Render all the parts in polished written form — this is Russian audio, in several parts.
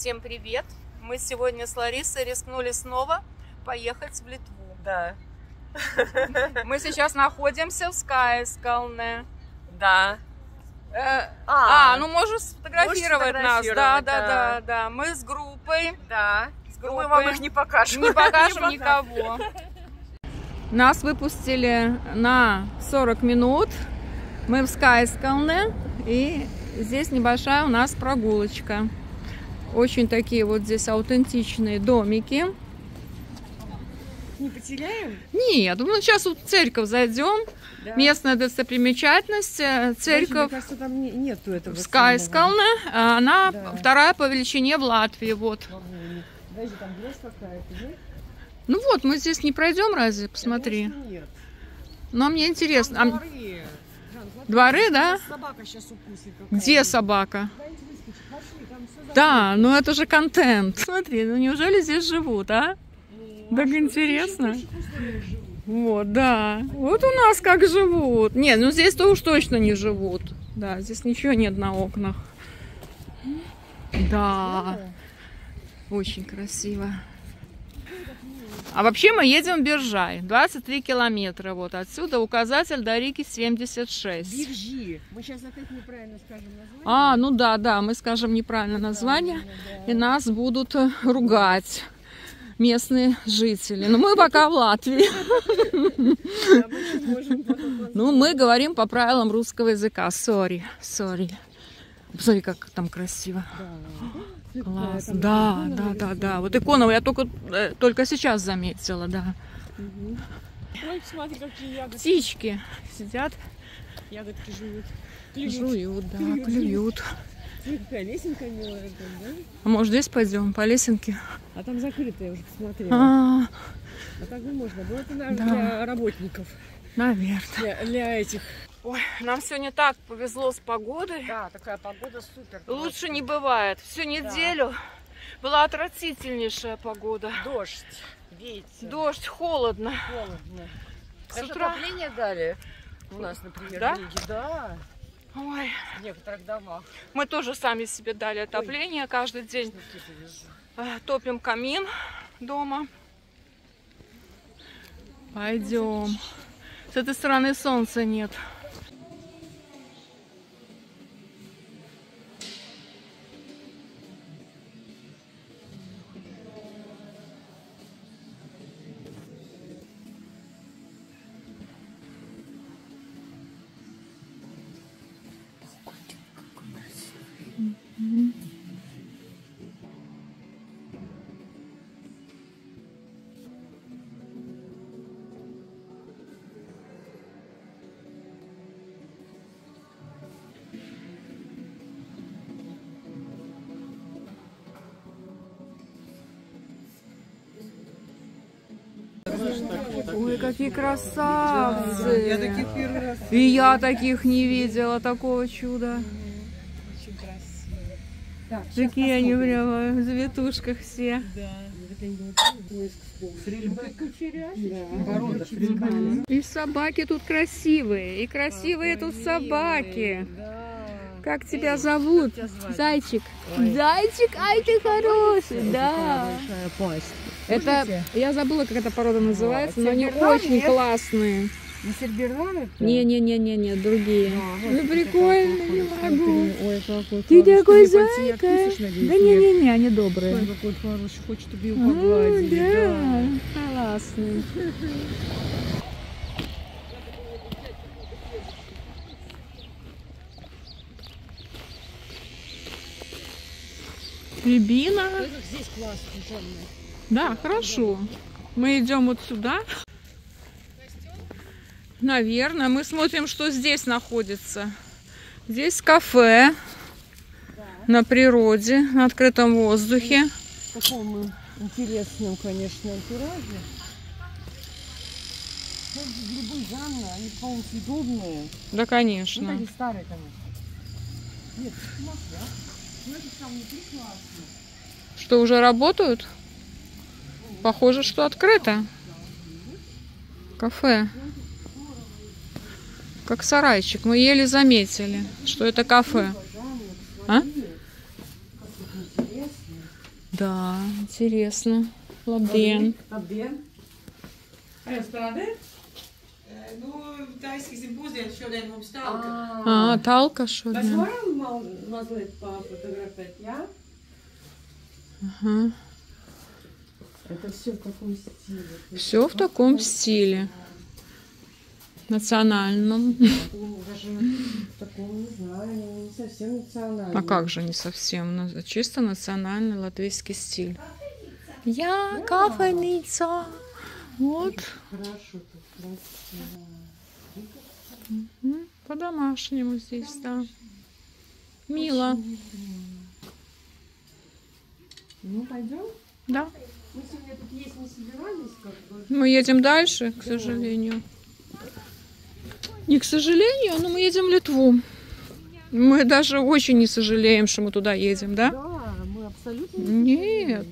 Всем привет! Мы сегодня с Ларисой рискнули снова поехать в Литву. Да. Мы сейчас находимся в Skaiskalne. Да. Ну можешь сфотографировать нас. Да. Мы с группой. Да. С группой. Мы вам их не покажем. Не покажем никого. Нас выпустили на 40 минут. Мы в Skaiskalne. И здесь небольшая у нас прогулочка. Очень такие вот здесь аутентичные домики. Не потеряем? Нет, мы сейчас вот в церковь зайдем. Да. Местная достопримечательность. Церковь. Мне кажется, там нету этого. Skaiskalne. Она вторая по величине в Латвии. Вот. Подожди, там глаз какая-то, нет? Ну вот, мы здесь не пройдем разве? Посмотри. Нет. Но мне интересно. Там дворы. Дворы, да? Собака сейчас укусит. Где собака? Да, ну это же контент. Смотри, ну неужели здесь живут, а? Так интересно. Вот, да. Вот у нас как живут. Нет, ну здесь-то уж точно не живут. Да, здесь ничего нет на окнах. Да. Очень красиво. А вообще мы едем в Биржай. 23 километра. Вот отсюда указатель до Риги 76. Биржи. Мы сейчас опять неправильно скажем название. Ну да, мы скажем неправильно название. И нас будут ругать местные жители. Но мы пока в Латвии. Ну, мы говорим по правилам русского языка. Sorry. Посмотри, как там красиво. Класс. Да. Вот икону я только сейчас заметила, да. Ой, смотри, какие ягодки. Птички сидят. Ягодки жуют. Клюют. Какая лесенка милая, да? А может здесь пойдем по лесенке? А там закрыто, я уже посмотрела. А так не можно. Но это, наверное, для работников. Наверное. Для этих. Ой, нам сегодня так повезло с погодой. Да, такая погода супер. Лучше не бывает. Всю неделю была отвратительнейшая погода. Дождь, ветер. Дождь, холодно. Даже отопление дали у нас, например, в Риге. Да. Ой. В некоторых домах. Мы тоже сами себе дали отопление. Каждый день топим камин дома. Пойдем. С этой стороны солнца нет. Ой, какие красавцы! Я таких первый раз. И я таких не видела, такого чуда. Очень красиво. Такие они прямо в завитушках все. И собаки тут красивые, и красивые тут собаки. Как тебя зовут? Зайчик. Зайчик, ай ты хороший, да. Это, я забыла, как эта порода называется, но они очень классные. Не серберланы? Не, другие. Ну прикольно, не могу. Ой, какой ты такой зайка. Да не, они добрые. Ой, какой хороший, хочет, чтобы его погладили. Да, классный. Рябина. Здесь классно, темный. Да, хорошо. Мы идем вот сюда. Наверное, мы смотрим, что здесь находится. Здесь кафе на природе, на открытом воздухе. В таком интересном, конечно, антураже. Грибы Жанна, они, по-моему, съедобные. Да, конечно. Ну, они старые, конечно. Нет, масло. Ну, это там внутри классно. Что, уже работают? Похоже, что открыто. Кафе. Как сарайчик. Мы еле заметили, что это кафе. А? Да, интересно. Labdien. Labdien. Jūs strādājat? Nu, taisīsim pusdienas šodien mums talka. Talka Mēs šodien. varam mazliet пофотографировать, jā? Ага. Это все в таком стиле. Все в таком стиле. Национальном. Ну, даже в таком, не знаю, не совсем национальном. А как же не совсем? Чисто национальный латвийский стиль. Я кафеница. Вот. Хорошо, тут красиво. По-домашнему здесь, да. Мило. Ну, пойдем? Да. Мы сегодня тут есть не собирались, как бы. Мы едем дальше, к сожалению. Не к сожалению, но мы едем в Литву. Мы даже очень не сожалеем, что мы туда едем, да? Да, мы абсолютно... Нет.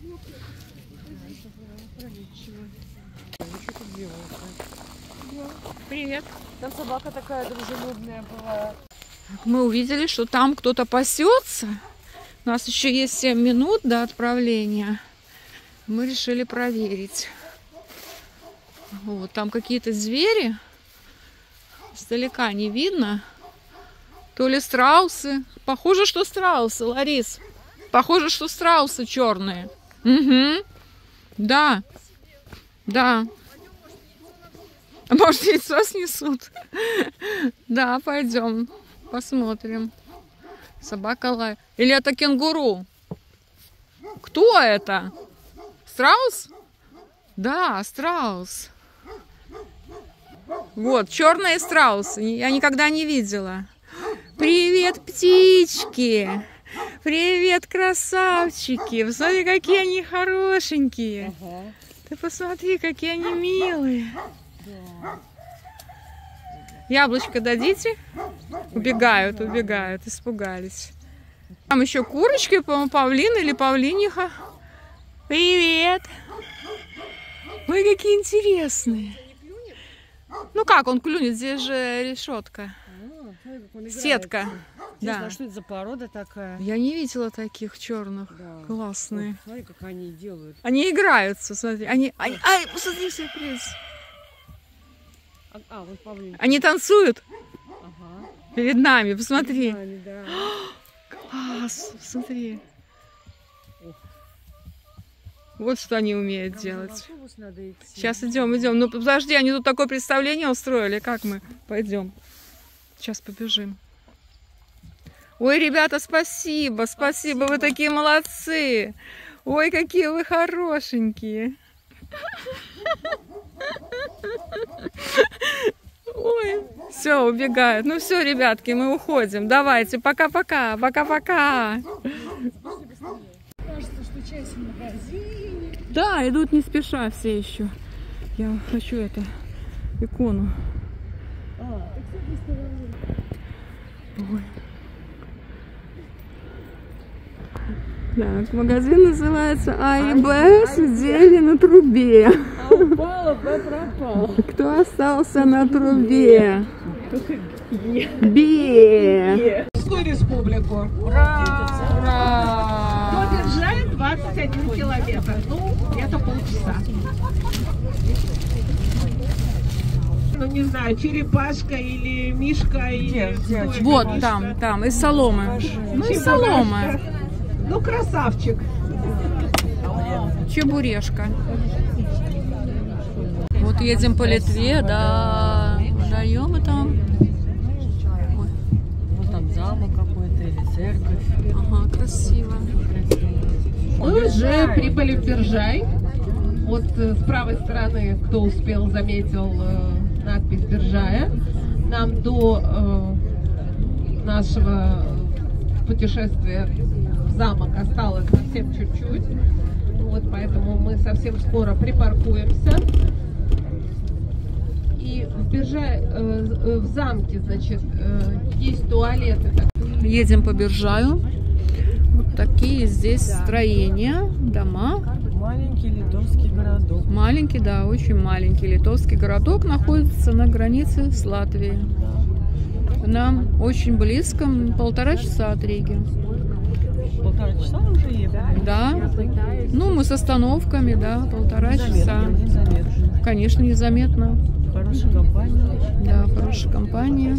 Привет. Там собака такая дружелюбная была. Мы увидели, что там кто-то пасется. У нас еще есть 7 минут до отправления. Мы решили проверить. Вот, там какие-то звери. Издалека не видно. То ли страусы. Похоже, что страусы, Ларис. Похоже, что страусы черные. Угу. Да. Да. Может, яйцо снесут? Да, пойдем. Посмотрим. Собака лает. Или это кенгуру? Кто это? Страус? Да, страус. Вот, черные страусы. Я никогда не видела. Привет, птички. Привет, красавчики. Посмотри, какие они хорошенькие. Ага. Ты посмотри, какие они милые. Яблочко дадите? Убегают, убегают, испугались. Там еще курочки, по-моему, павлин или павлиниха. Привет! Ой, какие интересные. Ну как он клюнет? Здесь же решетка. Сетка. Да. Да. Что это за порода такая? Я не видела таких черных. Да. Классные. Смотри, как они делают. Они играются, смотри. Ай, посмотри, сюрприз. Вот павлин. Они танцуют Ага. перед нами. Посмотри. Да. Класс, смотри. Вот что они умеют делать. Надо идти. Сейчас идем, идем. Ну подожди, они тут такое представление устроили. Как мы пойдем? Сейчас побежим. Ой, ребята, спасибо, спасибо, вы такие молодцы. Ой, какие вы хорошенькие. Ой, все, убегают. Ну все, ребятки, мы уходим. Давайте, пока-пока, пока-пока. Кажется, что часть в магазине. Да, идут не спеша все еще. Я хочу это, икону. Ой. Так, магазин называется А и Б сидели на трубе. А упала, Б пропала. Кто остался на трубе? Бе. Республику. Ура! До Биржая 21 километр. Ну, где-то полчаса. Ну, не знаю, черепашка или мишка, или... Вот там, из соломы. Ну, из соломы. Ну, красавчик. Чебурешка. Вот едем по Литве, да. Даем и там. Ой. Вот там замок какой-то или церковь. Ага, красиво. Мы уже прибыли в Биржай. Вот с правой стороны, кто успел, заметил надпись Биржая. Нам до нашего путешествия в замок осталось совсем чуть-чуть. Вот, поэтому мы совсем скоро припаркуемся. И в Биржае, в замке, значит, есть туалеты. Едем по Биржаю. Вот такие здесь строения, дома. Маленький литовский городок. Маленький, да, очень маленький литовский городок находится на границе с Латвией. Нам очень близко, 1,5 часа от Риги. часа уже ехали. Да. Ну, мы с остановками, да, 1,5 часа. Незаметно. Конечно, незаметно. Хорошая компания. Да, хорошая компания.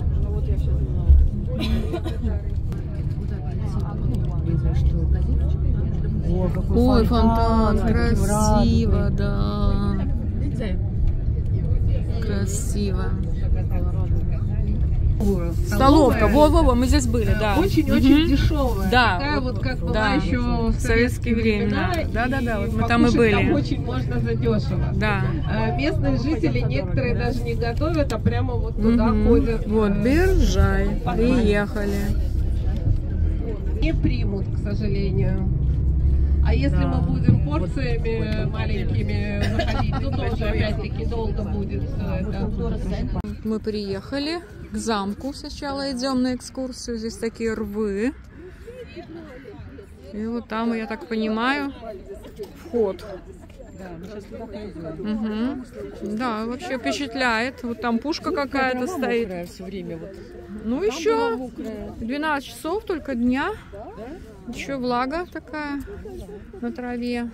О, какой Ой, фонтан, какой красиво, радужный. да. Красиво. Столовка, во-во-во, мы здесь были, да. Очень-очень дешевая. Да, Такая вот, как была да. еще в советские времена. Да-да-да, вот мы там и покушать там были. очень можно задешево. Да. Местные жители некоторые даже не готовят, а прямо вот туда ходят. Вот, Биржай, приехали. Не примут, к сожалению. А если мы будем порциями маленькими заходить, то тоже опять-таки долго будет все это. Мы приехали к замку. Сначала идем на экскурсию. Здесь такие рвы. И вот там, я так понимаю, вход. Угу. Да, вообще впечатляет. Вот там пушка какая-то стоит. Все время вот. Ну еще 12 часов только дня. Еще влага такая на траве.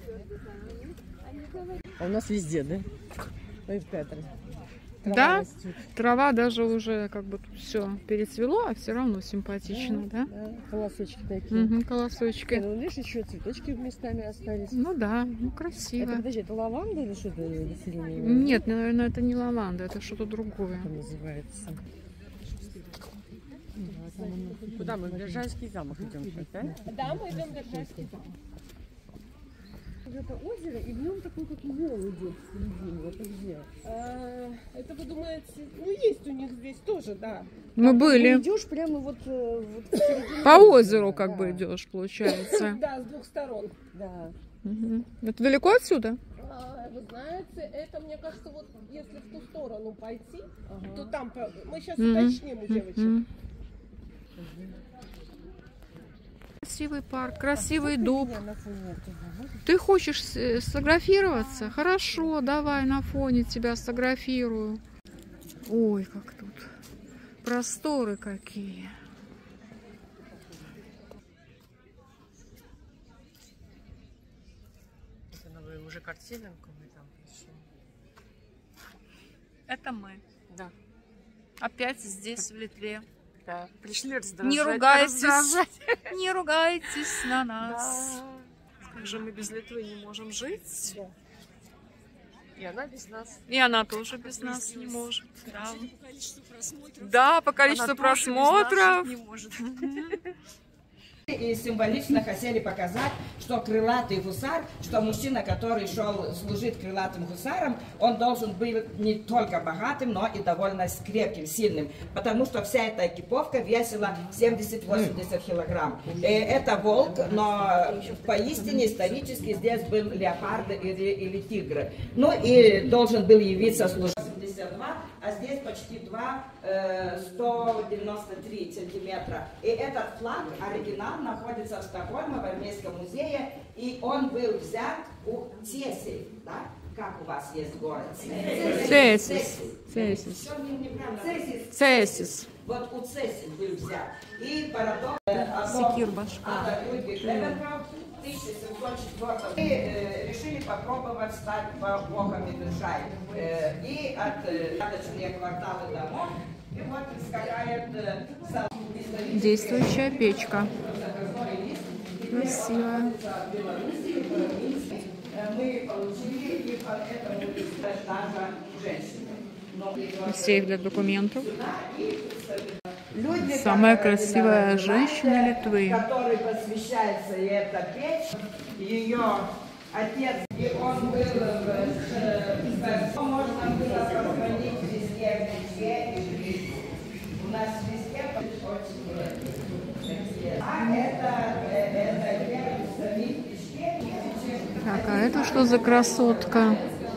А у нас везде, да? В Петре. Да, растет. трава даже уже как бы все перецвело, а все равно симпатично, да? Да, колосочки такие. Угу, колосочки. Ну, видишь, еще цветочки местами остались. Ну да, ну Это, красиво. подожди, это лаванда или что-то население? Нет, наверное, это не лаванда, это что-то другое. Как называется? Куда мы? В Биржайский замок идем, да? Да, мы идем в Биржайский замок. Это озеро, и в нем такой, как вол идет в середине. Это где? Это вы думаете, ну есть у них здесь тоже, да. Мы были. Ты идешь прямо вот в середине. По озеру да, как бы идешь, получается. Да, с двух сторон. Да. Мгм. Это далеко отсюда? Вы знаете, это, мне кажется, вот если в ту сторону пойти, то там, мы сейчас Мгм. уточним у девочек. Мгм. Красивый парк, красивый дуб. Я на фоне этого. Ты хочешь сфотографироваться? Хорошо, давай на фоне тебя сфотографирую. Ой, как тут просторы какие. Это новая уже картинку мы там пришли. Это мы. Да. Опять здесь, в Литве. Да. Пришли раздражать. Не ругайтесь, раздражать. не ругайтесь на нас. Да. Как же мы без Литвы не можем жить? Да. И она без нас. И она тоже без нас не может. Да, да, по количеству Она тоже без нас просмотров. жить не может. И символично хотели показать, что крылатый гусар, что мужчина, который шел служить крылатым гусаром, он должен был не только богатым, но и довольно крепким, сильным. Потому что вся эта экипировка весила 70-80 килограмм. Это волк, но поистине исторически здесь был леопард или тигр. Ну и должен был явиться служить 72, а здесь почти 193 сантиметра. И этот флаг, оригинал, находится в Стокгольме, в армейском музее, и он был взят у Цесель, да? Как у вас есть город? Цесис. Цесис. Всё неправильно. Цесис. Вот у Цесель был взят. И парадокс... Секир башка. Людвиг Левенкрафт в 1704 и решили попробовать стать богами Биржай. И от рядочные кварталы домов, и вот представляет Действующая печка. Красиво. мы получили и поэтому даже женщины. Сейф для документов. Людвиг, Самая красивая женщина Литвы. Которой посвящается и эта печь, ее отец, и он был можно было позвонить везде, в Литве и в Литве. У нас везде очень а это Так, а это что за красотка?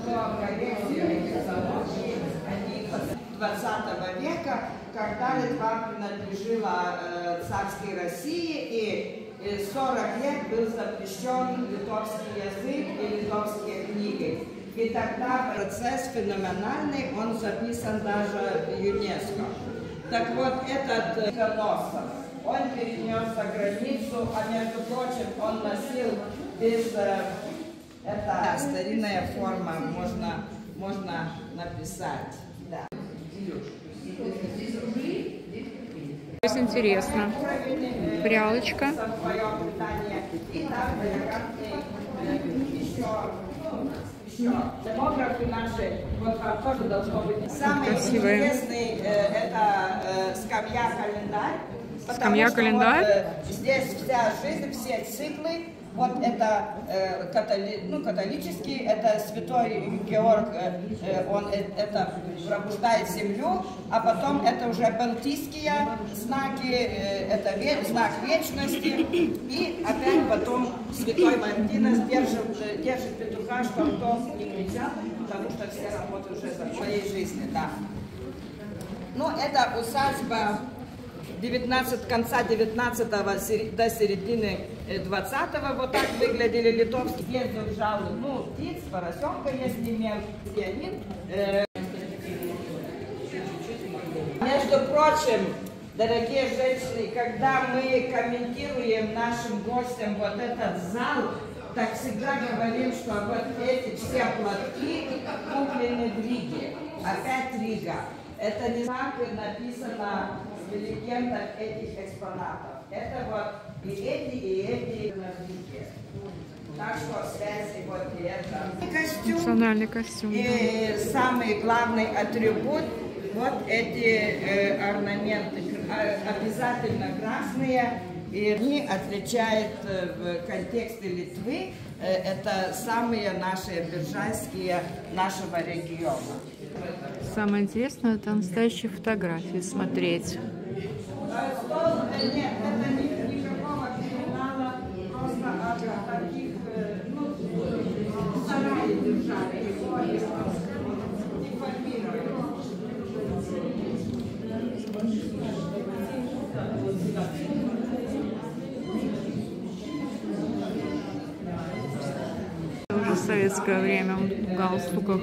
20 века, когда Литва принадлежала царской России, и 40 лет был запрещен литовский язык и литовские книги. И тогда процесс феноменальный, он записан даже в ЮНЕСКО. Так вот, этот Коносов, он перенес за границу, а между прочим, он носил без... это старинная форма, можно написать. Да. Здесь интересно. Прялочка. Демографы наши, вот там тоже должно быть. Самый Красивые. интересный это скамья-календарь. Скамья-календарь? Вот, здесь вся жизнь, все циклы. Вот это католический, это святой Георг, он это пробуждает землю, а потом это уже балтийские знаки, это знак вечности, и опять потом святой Мартинес держит петуха, чтобы кто не кричал, потому что все работают уже за своей жизнью, да. Ну, это усадьба конца 19-го до середины 20-го, вот так выглядели литовские. Ездил, жалует, ну, птиц, поросенка есть, имел, пианин. Между прочим, дорогие женщины, когда мы комментируем нашим гостям вот этот зал, так всегда говорим, что вот эти все платки куплены в Риге. Опять Рига. Это не так написано в легендах этих экспонатов. Это вот и эти на Риге. Так что связи вот и это. Костюм. Национальный костюм. И самый главный атрибут, вот эти орнаменты, обязательно красные. И они отличают в контексте Литвы, это самые наши биржайские нашего региона. Самое интересное, это настоящие фотографии смотреть. Нет, это никакого криминала, просто от таких, сараи держали, Уже в советское время он в галстуках.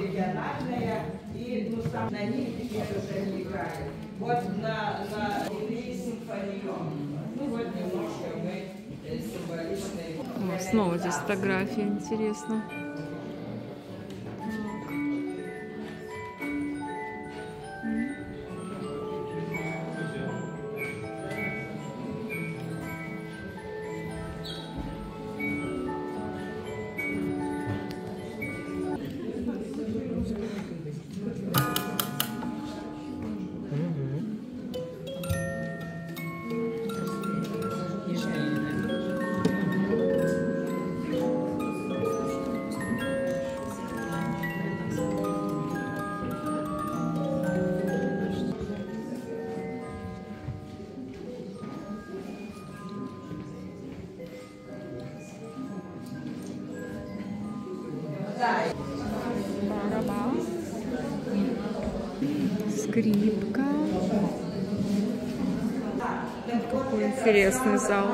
На них теперь уже не играют. Вот на симфонион. Ну вот немножко мы символичные. О, снова здесь фотографии, интересно. Барабан. Скрипка. Какой интересный зал.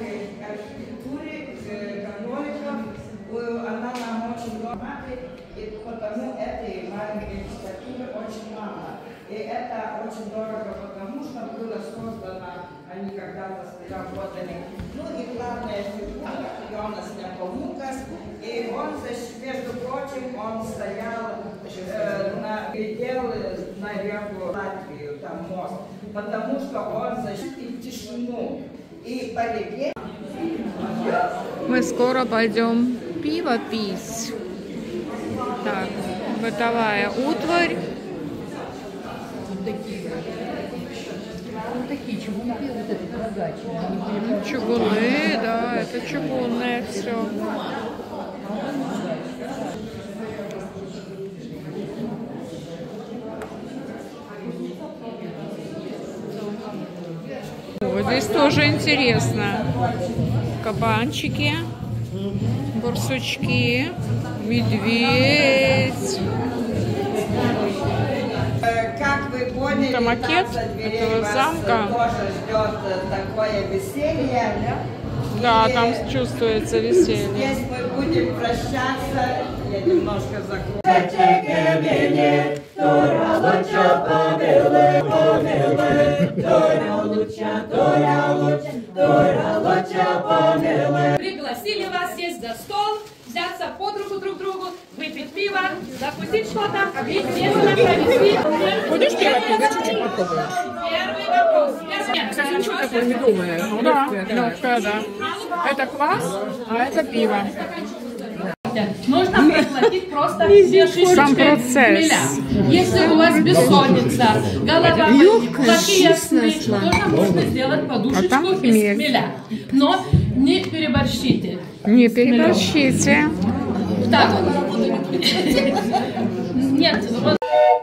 Она нам очень дорога, и потому этой маленькой статуи очень мало. И это очень дорого, потому что было создано, они когда-то работали. Ну и главная фигура Йонас Непомукас, и он, между прочим, он стоял, глядел на реку Латвию, там мост, потому что он защитил тишину. И по реке... Мы скоро пойдем пиво пить. Так, бытовая утварь. Такие чугунки, вот это продачи. Чугуны, да, это чугунное все. Вот здесь тоже интересно. Кабанчики, барсучки, медведь. Как вы поняли, это макет этого замка. Тоже ждет такое веселье. Да, и там чувствуется веселье. Здесь мы будем прощаться. Я немножко закрою. Пригласили вас сесть за стол, взяться под руку друг другу, выпить пиво, закусить что-то и весело провести. Будешь пиво пить? Я чуть-чуть попробую. Первый вопрос. Кстати, ничего такого не думаю. Да, легкая, да. Это квас, а это пиво. Нужно проглотить просто две шишечки Сам процесс. хмеля. Если у вас бессонница, голова болит, плохие сны, тоже можно сделать подушечку там из хмель. хмеля. Но не переборщите. Не переборщите. Так. Нет, вот.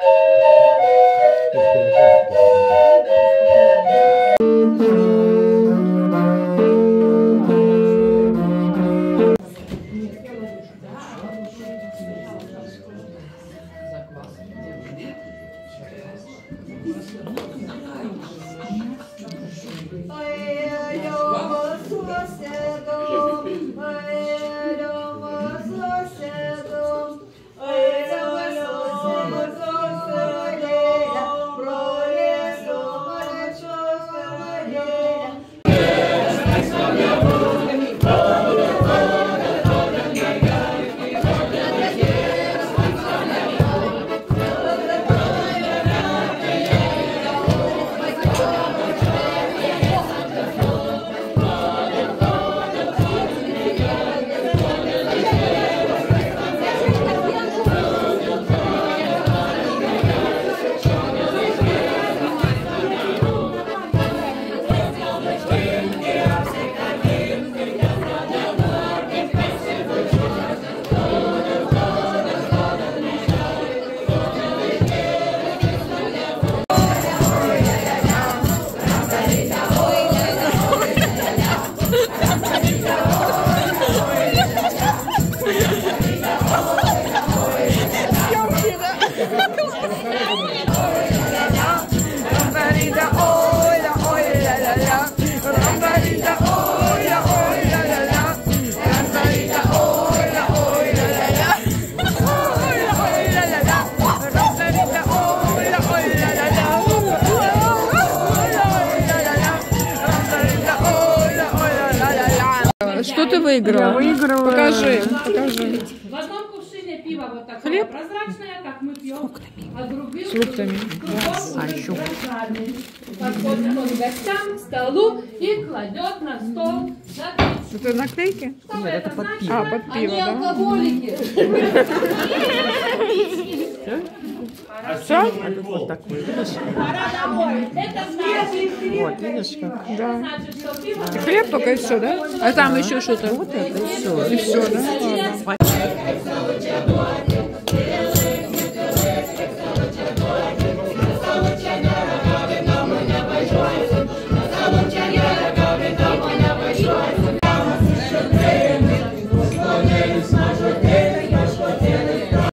Что ты выиграла? Я выиграла. Покажи. В одном кувшине пива вот такое прозрачное, как мы пьем, а другим с фруктами. Подходит он к гостям, к столу и кладет на стол. Это наклейки? Нет, это под пиво. А, под пиво, Они да? алкоголики. Все? Вот такой, видишь? Это значит, Вот, видишь как? Да. значит, что пиво... Хлеб только и все, да? А там еще что-то? Вот это и все. И все, да? Ладно.